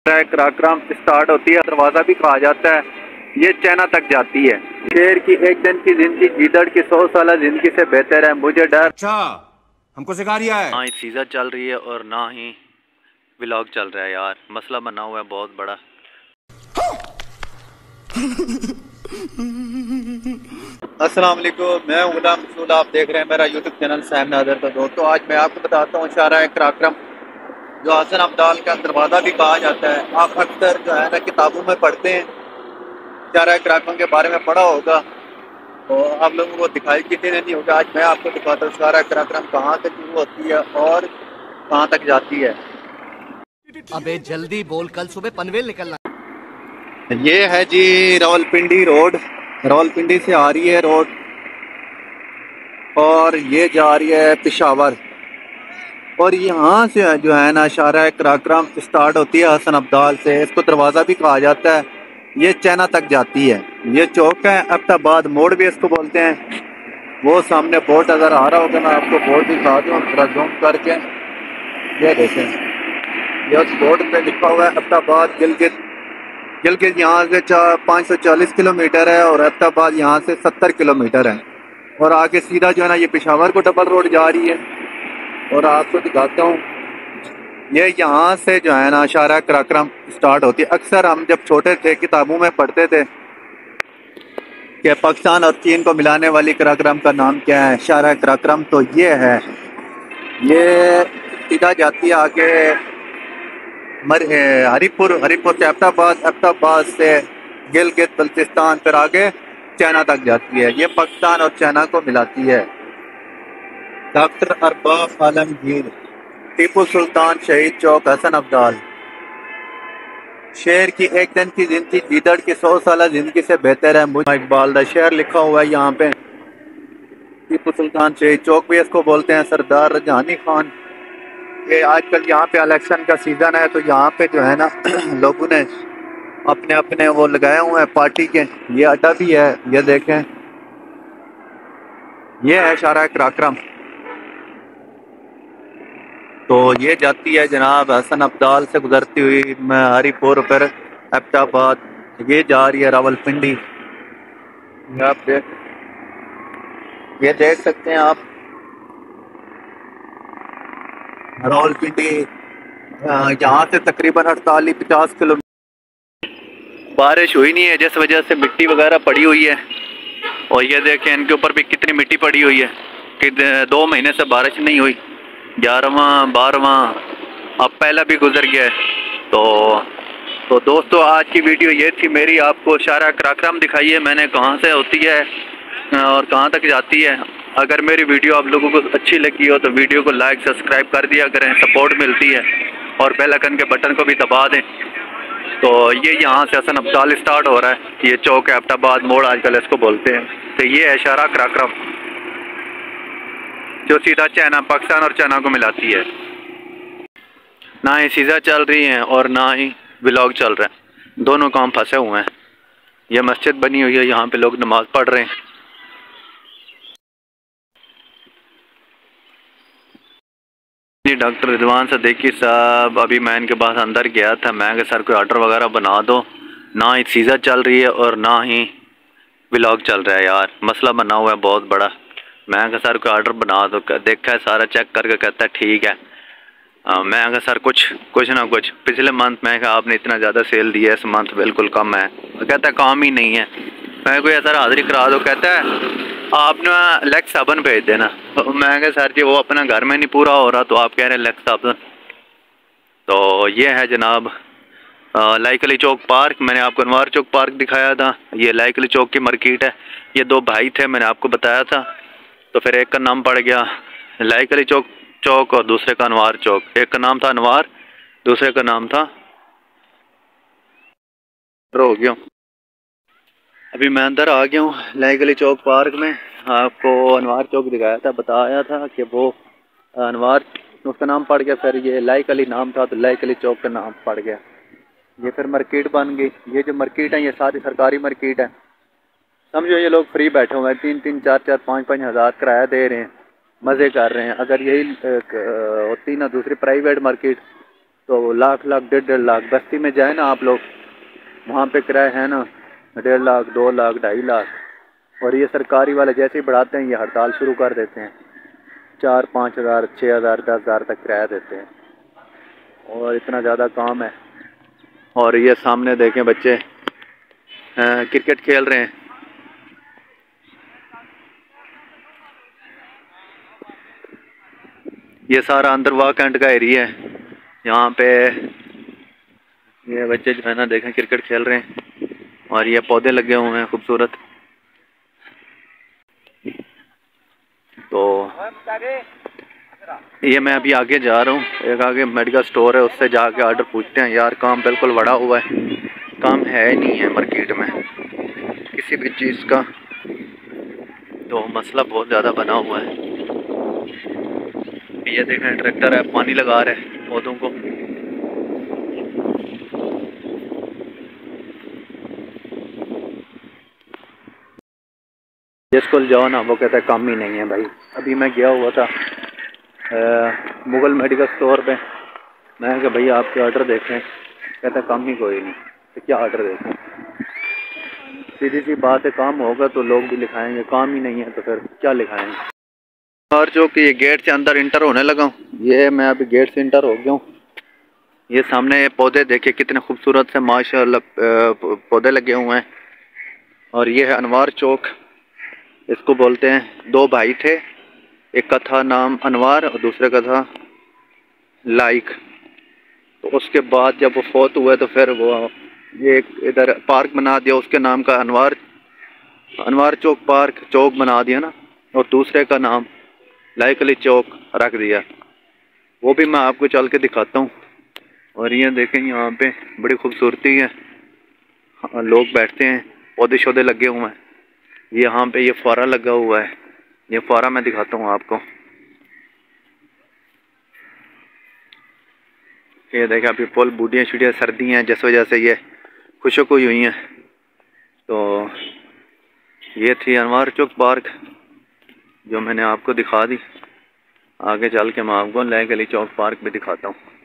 कार्यक्रम स्टार्ट होती है, दरवाजा भी कहा जाता है। ये चाइना तक जाती है। शेर की एक दिन की जिंदगी गीदड़ की 100 साल जिंदगी से बेहतर है। मुझे डर अच्छा हमको सिखा रिया है। ना ही सीजन चल रही है और ना ही व्लॉग चल रहा है यार। मसला बना हुआ है बहुत बड़ा। अस्सलाम वालेकुम, मैं हूं गुलाम रसूल। आप देख रहे हैं मेरा यूट्यूब चैनल सैम नादर। तो दोस्तों आज मैं आपको बताता हूँ शारा कराक्रम, जो हसन अब्दाल का दरवाज़ा भी कहा जाता है। आप अक्सर जो है ना किताबों में पढ़ते हैं, शारा कराक्रम के बारे में पढ़ा होगा, तो आप लोगों को दिखाई किसी ने नहीं होगा। आज मैं आपको दिखाता हूँ शारा कराक्रम कहाँ से शुरू होती है और कहाँ तक जाती है। अबे जल्दी बोल, कल सुबह पनवेल निकलना। ये है जी रावलपिंडी रोड। रावलपिंडी से आ रही है रोड और ये जा रही है पेशावर। और यहाँ से जो है ना शारा कराक्रम स्टार्ट होती है हसन अब्दाल से। इसको दरवाज़ा भी कहा जाता है। ये चाइना तक जाती है। ये चौक है, अब्दाबाद मोड़ भी इसको बोलते हैं। वो सामने बोर्ड नज़र आ रहा होगा, मैं आपको बोर्ड दिखा दूँ थोड़ा जूम करके। ये देखें, ये उस बोर्ड पे लिखा हुआ है अब्दाबाद गिलगित। गिलगित यहाँ से 540 किलोमीटर है और अब्दाबाद यहाँ से 70 किलोमीटर है। और आगे सीधा जो है ना ये पेशावर को डबल रोड जा रही है। और आपको दिखाता हूँ, ये यहाँ से जो है ना शारा कराक्रम स्टार्ट होती है। अक्सर हम जब छोटे थे किताबों में पढ़ते थे कि पाकिस्तान और चीन को मिलाने वाली कराक्रम का नाम क्या है, शारा कराक्रम। तो ये है, ये सीधा जाती है आगे हरीपुर, हरीपुर से अब्दाबाद, अब्दाबाद से गिलगित बल्तिस्तान, फिर आगे चाइना तक जाती है। ये पाकिस्तान और चाइना को मिलाती है। डॉक्टर अरबाज आलमगीर, टीपू सुल्तान शहीद चौक, हसन अब्दाल। शेर की एक दिन की जिंदगी गीदड़ की 100 साल जिंदगी से बेहतर है। मुझे इकबाल दा शेर लिखा हुआ है यहाँ पे। टीपू सुल्तान शहीद चौक भी इसको बोलते हैं। सरदार रजानी खान, ये आजकल यहाँ पे इलेक्शन का सीजन है तो यहाँ पे जो है ना लोगों ने अपने अपने वो लगाए हुए हैं पार्टी के। ये अड्डा भी है, ये देखें, ये है शारा कराक्रम। तो ये जाती है जनाब हसन अब्दाल से गुजरती हुई हरीपुर, फिर अब्दाबाद, ये जा रही है रावलपिंडी। ये देख सकते हैं आप रावलपिंडी। यहाँ से तकरीबन 48-50 किलोमीटर। बारिश हुई नहीं है जिस वजह से मिट्टी वगैरह पड़ी हुई है। और ये देखें इनके ऊपर भी कितनी मिट्टी पड़ी हुई है कि 2 महीने से बारिश नहीं हुई। 11वां 12वां अब पहला भी गुजर गया है। तो दोस्तों आज की वीडियो ये थी मेरी, आपको शारा कराक्रम दिखाई है मैंने कहाँ से होती है और कहाँ तक जाती है। अगर मेरी वीडियो आप लोगों को अच्छी लगी हो तो वीडियो को लाइक सब्सक्राइब कर दिया करें, सपोर्ट मिलती है। और बेल आइकन के बटन को भी दबा दें। तो ये यहाँ से हसन अब्दाल स्टार्ट हो रहा है। ये चौक है अब्दाबाद मोड़ आजकल इसको बोलते हैं। तो ये है शारा कराक्रम जो सीधा चाइना, पाकिस्तान और चाइना को मिलाती है। ना ही सीज़ा चल रही है और ना ही व्लॉग चल रहा है, दोनों काम फंसे हुए हैं। यह मस्जिद बनी हुई है, यहाँ पे लोग नमाज पढ़ रहे हैं। जी डॉक्टर रिजवान सदीकी साहब, अभी मैं इनके पास अंदर गया था। मैं कि सर कोई ऑर्डर वगैरह बना दो। ना ही सीज़ा चल रही है और ना ही व्लॉग चल रहा है यार। मसला बना हुआ है बहुत बड़ा। मैं कहा सर कोई ऑर्डर बना दो। देखा है सारा चेक करके कहता है ठीक है। मैं कहा सर कुछ ना कुछ। पिछले मंथ मैं कहा आपने इतना ज़्यादा सेल दिया, इस मंथ बिल्कुल कम है। कहता है काम ही नहीं है। मैं कोई सर हाज़िरी करा दो। कहता है आप ना लेक्स साबन भेज देना। मैं कहा सर जी वो अपना घर में नहीं पूरा हो रहा तो आप कह रहे हैं लेक्स साबन। तो ये है जनाब लाइक अली चौक पार्क। मैंने आपको अनवार चौक पार्क दिखाया था। ये लाइक अली चौक की मार्केट है। ये 2 भाई थे, मैंने आपको बताया था। तो फिर एक का नाम पड़ गया लाइक अली चौक और दूसरे का अनवार चौक। एक का नाम था अनवार, दूसरे का नाम था हो गया। अभी मैं अंदर आ गया हूँ लाइक अली चौक पार्क में। आपको अनवार चौक दिखाया था, बताया था कि वो अनवार उसका नाम पड़ गया। फिर ये लाइक अली नाम था तो लाइक अली चौक का नाम पड़ गया। ये फिर मार्केट बन गई। ये जो मार्केट है ये सारी सरकारी मार्केट है। समझो ये लोग फ्री बैठे हुए हैं, 3-3, 4-4, 5-5 हज़ार किराया दे रहे हैं, मज़े कर रहे हैं। अगर यही होती ना दूसरी प्राइवेट मार्केट तो लाख लाख 1.5 लाख बस्ती में जाए ना आप लोग, वहाँ पे किराए है ना 1.5 लाख 2 लाख 2.5 लाख। और ये सरकारी वाले जैसे ही बढ़ाते हैं ये हड़ताल शुरू कर देते हैं, 4-5 हज़ार 6 हज़ार 10 हज़ार तक किराया देते हैं और इतना ज़्यादा काम है। और ये सामने देखें बच्चे क्रिकेट खेल रहे हैं। ये सारा अंदर वाक एंड का एरिया है, यहाँ पे ये बच्चे जो है ना देखें क्रिकेट खेल रहे हैं और ये पौधे लगे हुए हैं खूबसूरत। तो ये मैं अभी आगे जा रहा हूँ, एक आगे मेडिकल स्टोर है, उससे जाके ऑर्डर पूछते हैं। यार काम बिल्कुल बड़ा हुआ है, काम है ही नहीं है मार्केट में किसी भी चीज़ का, तो मसला बहुत ज़्यादा बना हुआ है। ये देखें ट्रैक्टर है, पानी लगा रहे हैं पौधों को। जिसको जाओ ना वो कहता है काम ही नहीं है भाई। अभी मैं गया हुआ था मुगल मेडिकल स्टोर पे, मैं कहा भैया आपके ऑर्डर देखें, कहता काम ही कोई नहीं। तो क्या ऑर्डर देखें, सीधी सी बात है, काम होगा तो लोग भी लिखाएंगे, काम ही नहीं है तो फिर क्या लिखाएंगे। और जो कि ये गेट से अंदर इंटर होने लगा हूँ, ये मैं अभी गेट से इंटर हो गया हूँ। ये सामने पौधे देखे कितने खूबसूरत से माशाल्लाह पौधे लगे हुए हैं। और ये है अनवार चौक, इसको बोलते हैं। 2 भाई थे, एक का था नाम अनवार और दूसरे का था लाइक। तो उसके बाद जब वो फौत हुए तो फिर वो ये इधर पार्क बना दिया उसके नाम का, अनवार चौक पार्क चौक बना दिया ना, और दूसरे का नाम लाइक अली चौक रख दिया। वो भी मैं आपको चल के दिखाता हूँ। और ये देखें यहाँ पे बड़ी खूबसूरती है, लोग बैठते हैं, पौधे शौधे लगे हुए हैं। यहाँ पे ये फुआरा लगा हुआ है, ये फुआरा मैं दिखाता हूँ आपको। ये देखें अभी पुल बूटियाँ छुटियाँ सर्दी हैं जिस वजह से ये खुशक हुई हुई हैं। तो ये थी अनवार चौक पार्क जो मैंने आपको दिखा दी। आगे चल के मैं आपको लाइक अली चौक पार्क भी दिखाता हूँ।